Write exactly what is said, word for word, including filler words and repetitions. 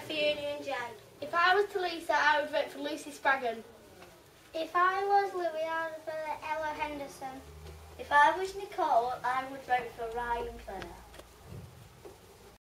Fiona and Jay. If I was Talisa, I would vote for Lucy Spraggan. If I was Louis, I would vote for Ella Henderson. If I was Nicole, I would vote for Ryan Clare.